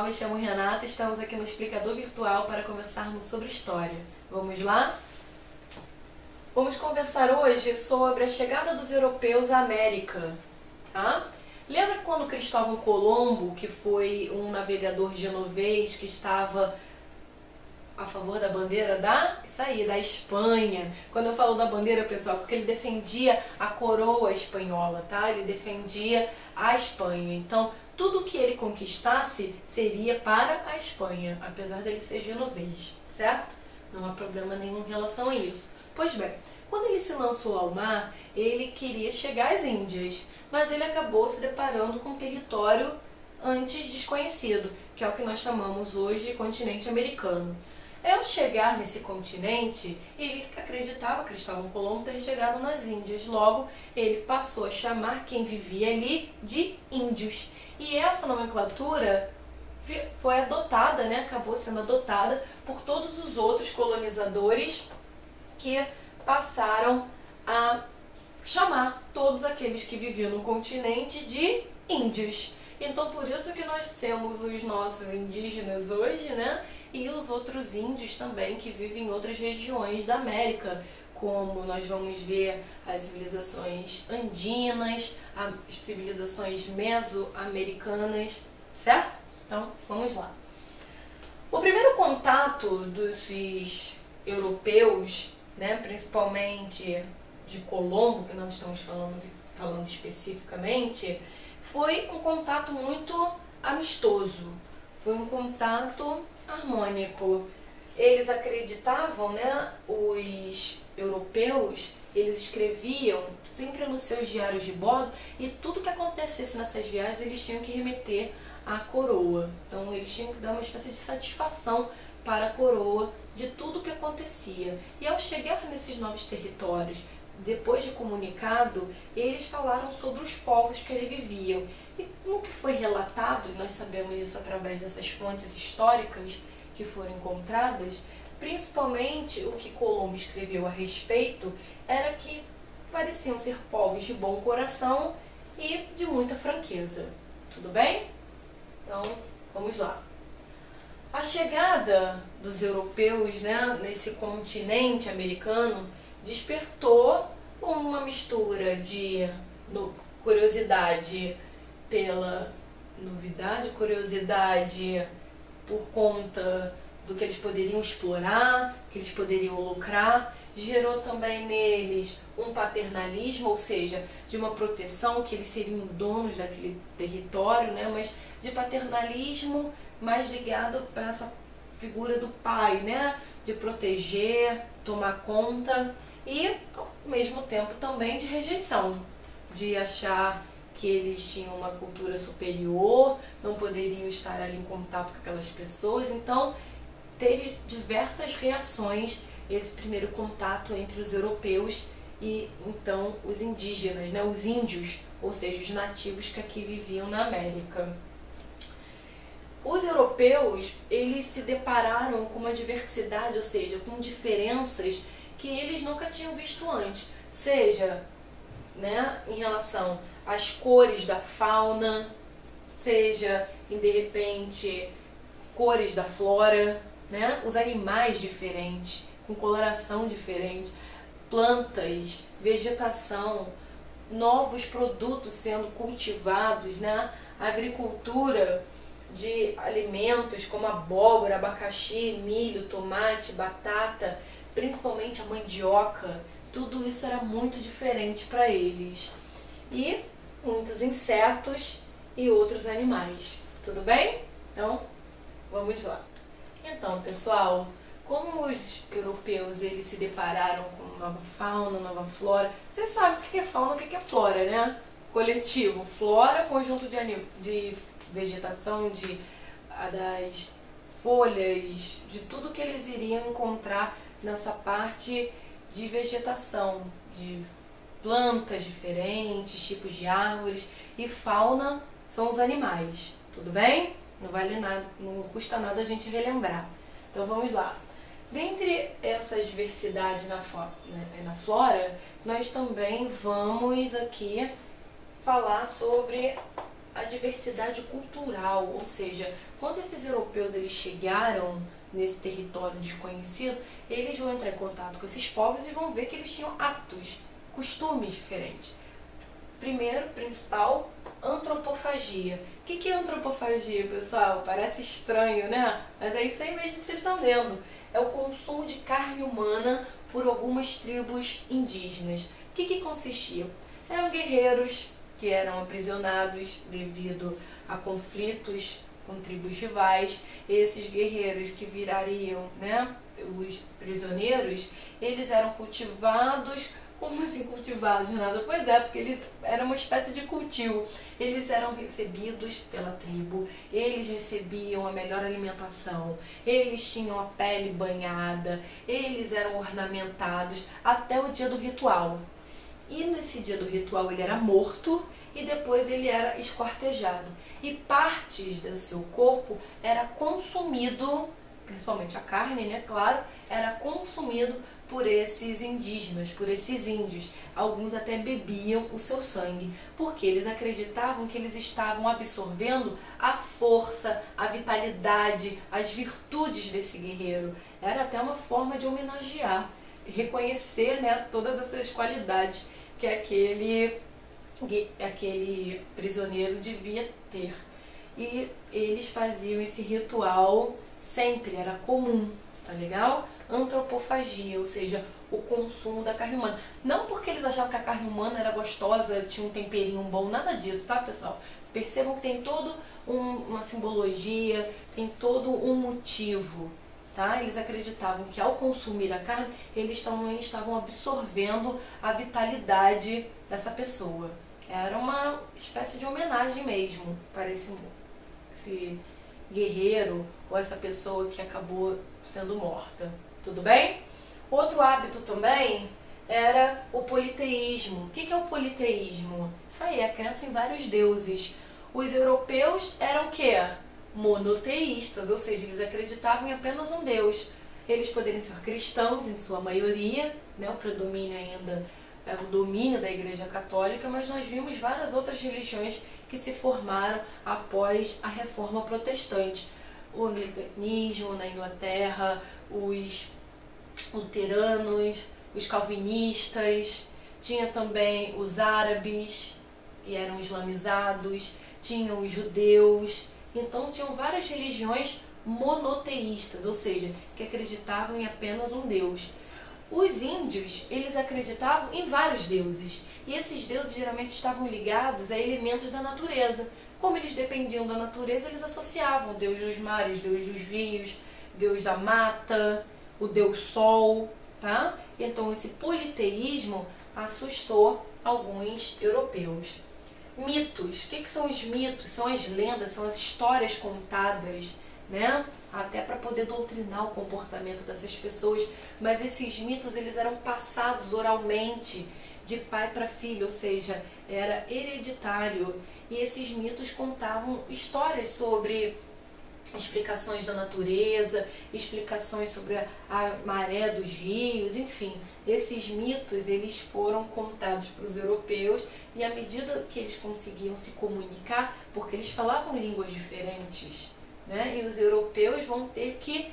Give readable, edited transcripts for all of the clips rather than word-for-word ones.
me chamo Renata, estamos aqui no Explicador Virtual para conversarmos sobre história. Vamos lá? Vamos conversar hoje sobre a chegada dos europeus à América, tá? Lembra quando Cristóvão Colombo, que foi um navegador genovês que estava a favor da bandeira da Espanha? Quando eu falo da bandeira, pessoal, porque ele defendia a coroa espanhola, tá? Ele defendia a Espanha. Então, tudo que ele conquistasse seria para a Espanha, apesar dele ser genovês, certo? Não há problema nenhum em relação a isso. Pois bem, quando ele se lançou ao mar, ele queria chegar às Índias, mas ele acabou se deparando com um território antes desconhecido, que é o que nós chamamos hoje de continente americano. Ao chegar nesse continente, ele acreditava, Cristóvão Colombo, ter chegado nas Índias. Logo, ele passou a chamar quem vivia ali de índios. E essa nomenclatura foi adotada, né, acabou sendo adotada por todos os outros colonizadores que passaram a chamar todos aqueles que viviam no continente de índios. Então, por isso que nós temos os nossos indígenas hoje, né? E os outros índios também que vivem em outras regiões da América, como nós vamos ver as civilizações andinas, as civilizações mesoamericanas, certo? Então, vamos lá. O primeiro contato dos europeus, né, principalmente de Colombo, que nós estamos falando especificamente, foi um contato muito amistoso, foi um contato harmônico. Eles acreditavam, né, os europeus, eles escreviam sempre nos seus diários de bordo e tudo que acontecesse nessas viagens eles tinham que remeter à coroa. Então eles tinham que dar uma espécie de satisfação para a coroa de tudo que acontecia. E ao chegar nesses novos territórios, depois de comunicado, eles falaram sobre os povos que ali viviam. E no que foi relatado, e nós sabemos isso através dessas fontes históricas que foram encontradas, principalmente o que Colombo escreveu a respeito, era que pareciam ser povos de bom coração e de muita franqueza. Tudo bem? Então, vamos lá. A chegada dos europeus, né, nesse continente americano despertou uma mistura de curiosidade pela novidade, curiosidade por conta do que eles poderiam explorar, que eles poderiam lucrar. Gerou também neles um paternalismo, ou seja, de uma proteção, que eles seriam donos daquele território, né, mas de paternalismo mais ligado para essa figura do pai, né, de proteger, tomar conta, e ao mesmo tempo também de rejeição, de achar que eles tinham uma cultura superior, não poderiam estar ali em contato com aquelas pessoas. Então teve diversas reações esse primeiro contato entre os europeus e então os indígenas, né, os índios, ou seja, os nativos que aqui viviam na América. Os europeus, eles se depararam com uma diversidade, ou seja, com diferenças que eles nunca tinham visto antes, seja, né, em relação às cores da fauna, seja em, de repente, cores da flora, né, os animais diferentes, com coloração diferente, plantas, vegetação, novos produtos sendo cultivados, né, agricultura de alimentos como abóbora, abacaxi, milho, tomate, batata, principalmente a mandioca. Tudo isso era muito diferente para eles. E muitos insetos e outros animais. Tudo bem? Então, vamos lá. Então, pessoal, como os europeus eles se depararam com nova fauna, nova flora, vocês sabem o que é fauna e o que é flora, né? Coletivo. Flora, conjunto de vegetação, das folhas, de tudo que eles iriam encontrar nessa parte de vegetação, de plantas diferentes, tipos de árvores. E fauna são os animais, tudo bem? Não vale nada, não custa nada a gente relembrar. Então vamos lá. Dentre essas diversidades na flora, nós também vamos aqui falar sobre as diversidade cultural, ou seja, quando esses europeus eles chegaram nesse território desconhecido, eles vão entrar em contato com esses povos e vão ver que eles tinham hábitos, costumes diferentes. Primeiro, principal, antropofagia. O que é antropofagia, pessoal? Parece estranho, né? Mas é isso aí mesmo que vocês estão vendo. É o consumo de carne humana por algumas tribos indígenas. O que consistia? Eram guerreiros que eram aprisionados devido a conflitos com tribos rivais. Esses guerreiros que virariam, né, os prisioneiros, eles eram cultivados. Como assim cultivados, Renata? Pois é, porque eles eram uma espécie de cultivo. Eles eram recebidos pela tribo, eles recebiam a melhor alimentação, eles tinham a pele banhada, eles eram ornamentados até o dia do ritual. E nesse dia do ritual ele era morto e depois ele era esquartejado. E partes do seu corpo era consumido, principalmente a carne, né, claro, era consumido por esses indígenas, por esses índios. Alguns até bebiam o seu sangue, porque eles acreditavam que eles estavam absorvendo a força, a vitalidade, as virtudes desse guerreiro. Era até uma forma de homenagear, reconhecer, né, todas essas qualidades que aquele prisioneiro devia ter. E eles faziam esse ritual sempre, era comum, tá legal? Antropofagia, ou seja, o consumo da carne humana. Não porque eles achavam que a carne humana era gostosa, tinha um temperinho bom, nada disso, tá, pessoal? Percebam que tem toda uma simbologia, tem todo um motivo, tá? Eles acreditavam que ao consumir a carne, eles estavam absorvendo a vitalidade dessa pessoa. Era uma espécie de homenagem mesmo para esse guerreiro ou essa pessoa que acabou sendo morta. Tudo bem? Outro hábito também era o politeísmo. O que é o politeísmo? Isso aí, é a crença em vários deuses. Os europeus eram o quê? Monoteístas, ou seja, eles acreditavam em apenas um Deus. Eles poderiam ser cristãos, em sua maioria, né? O predomínio ainda é o domínio da Igreja Católica, mas nós vimos várias outras religiões que se formaram após a Reforma Protestante. O anglicanismo na Inglaterra, os luteranos, os calvinistas, tinha também os árabes, que eram islamizados, tinham os judeus. Então tinham várias religiões monoteístas, ou seja, que acreditavam em apenas um Deus. Os índios, eles acreditavam em vários deuses, e esses deuses geralmente estavam ligados a elementos da natureza. Como eles dependiam da natureza, eles associavam o Deus dos mares, Deus dos rios, Deus da mata, o Deus Sol, tá? Então esse politeísmo assustou alguns europeus. Mitos. O que são os mitos? São as lendas, são as histórias contadas, né? Até para poder doutrinar o comportamento dessas pessoas. Mas esses mitos, eles eram passados oralmente, de pai para filho, ou seja, era hereditário. E esses mitos contavam histórias sobre explicações da natureza, explicações sobre a maré dos rios, enfim. Esses mitos, eles foram contados para os europeus, e à medida que eles conseguiam se comunicar, porque eles falavam línguas diferentes, né? E os europeus vão ter que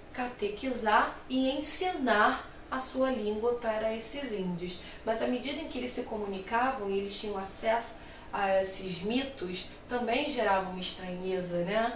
catequizar e ensinar a sua língua para esses índios. Mas à medida em que eles se comunicavam e eles tinham acesso a esses mitos, também geravam uma estranheza, né?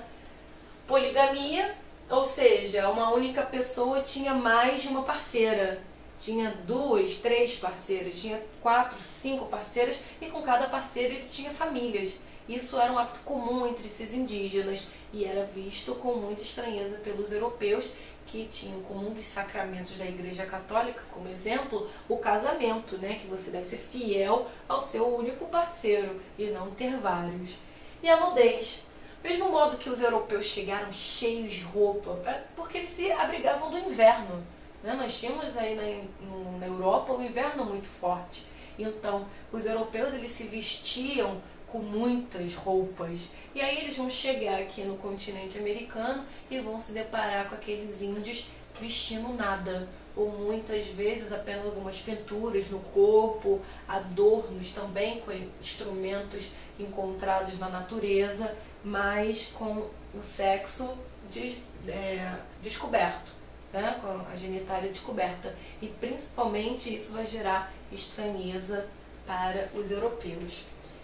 Poligamia, ou seja, uma única pessoa tinha mais de uma parceira. Tinha 2, 3 parceiras, tinha 4, 5 parceiras, e com cada parceira ele tinha famílias. Isso era um hábito comum entre esses indígenas e era visto com muita estranheza pelos europeus, que tinham como um dos sacramentos da Igreja Católica, como exemplo, o casamento, né? Que você deve ser fiel ao seu único parceiro e não ter vários. E a nudez. Mesmo modo que os europeus chegaram cheios de roupa, porque eles se abrigavam do inverno, né? Nós tínhamos aí na Europa um inverno muito forte. Então, os europeus, eles se vestiam com muitas roupas. E aí eles vão chegar aqui no continente americano e vão se deparar com aqueles índios vestindo nada, ou muitas vezes apenas algumas pinturas no corpo, adornos também com instrumentos encontrados na natureza, mas com o sexo descoberto, né? Com a genitália descoberta. E principalmente isso vai gerar estranheza para os europeus.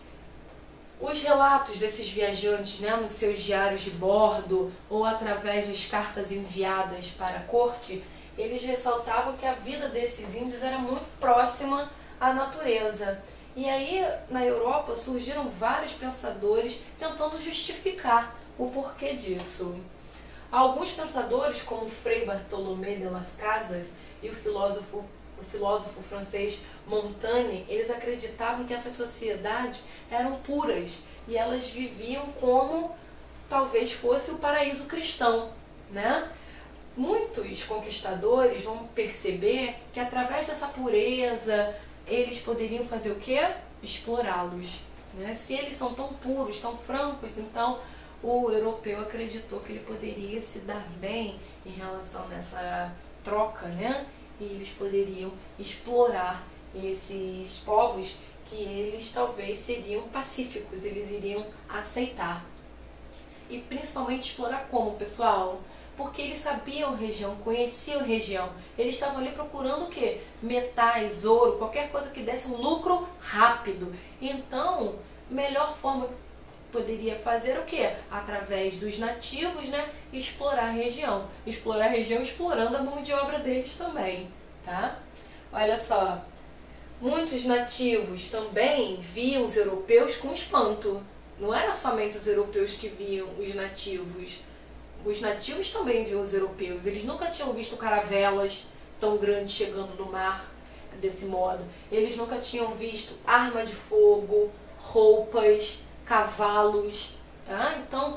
Os relatos desses viajantes, né, nos seus diários de bordo ou através das cartas enviadas para a corte, eles ressaltavam que a vida desses índios era muito próxima à natureza. E aí, na Europa, surgiram vários pensadores tentando justificar o porquê disso. Alguns pensadores, como Frei Bartolomé de las Casas e o filósofo francês Montaigne, eles acreditavam que essas sociedades eram puras e elas viviam como talvez fosse o paraíso cristão, né? Muitos conquistadores vão perceber que através dessa pureza eles poderiam fazer o quê? Explorá-los, né? Se eles são tão puros, tão francos, então o europeu acreditou que ele poderia se dar bem em relação nessa troca, né? E eles poderiam explorar esses povos que eles talvez seriam pacíficos, eles iriam aceitar. E principalmente explorar como, pessoal? Porque eles sabiam a região, conheciam a região. Eles estavam ali procurando o quê? Metais, ouro, qualquer coisa que desse um lucro rápido. Então, melhor forma que poderia fazer o quê? Através dos nativos, né? Explorar a região. Explorar a região explorando a mão de obra deles também, tá? Olha só, muitos nativos também viam os europeus com espanto. Não era somente os europeus que viam os nativos. Os nativos também viam os europeus. Eles nunca tinham visto caravelas tão grandes chegando no mar desse modo. Eles nunca tinham visto arma de fogo, roupas, cavalos, tá? Então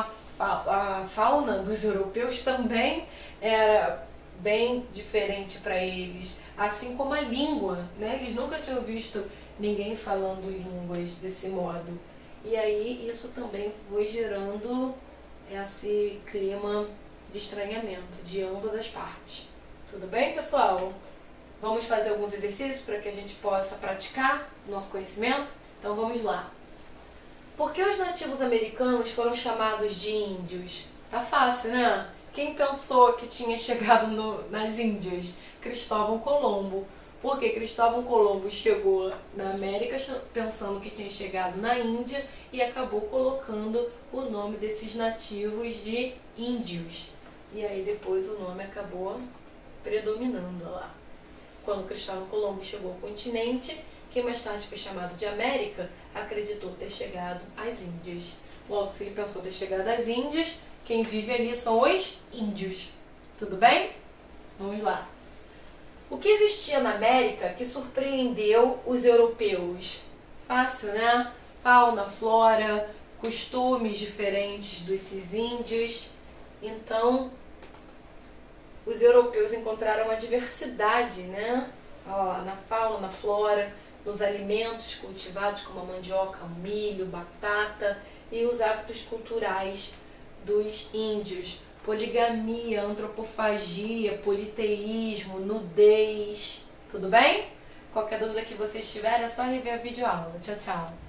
a fauna dos europeus também era bem diferente para eles, assim como a língua, né? Eles nunca tinham visto ninguém falando línguas desse modo. E aí isso também foi gerando esse clima de estranhamento de ambas as partes. Tudo bem, pessoal? Vamos fazer alguns exercícios para que a gente possa praticar o nosso conhecimento? Então vamos lá. Por que os nativos americanos foram chamados de índios? Tá fácil, né? Quem pensou que tinha chegado nas Índias? Cristóvão Colombo. Porque Cristóvão Colombo chegou na América pensando que tinha chegado na Índia e acabou colocando o nome desses nativos de índios. E aí depois o nome acabou predominando lá. Quando Cristóvão Colombo chegou ao continente, que mais tarde foi chamado de América, acreditou ter chegado às Índias. Logo, se ele pensou ter chegado às Índias, quem vive ali são os índios. Tudo bem? Vamos lá. O que existia na América que surpreendeu os europeus? Fácil, né? Fauna, flora, costumes diferentes desses índios. Então, os europeus encontraram uma diversidade, né? Ó, na fauna, na flora, nos alimentos cultivados como a mandioca, o milho, batata e os hábitos culturais dos índios. Poligamia, antropofagia, politeísmo, nudez. Tudo bem? Qualquer dúvida que vocês tiverem é só rever a videoaula. Tchau, tchau!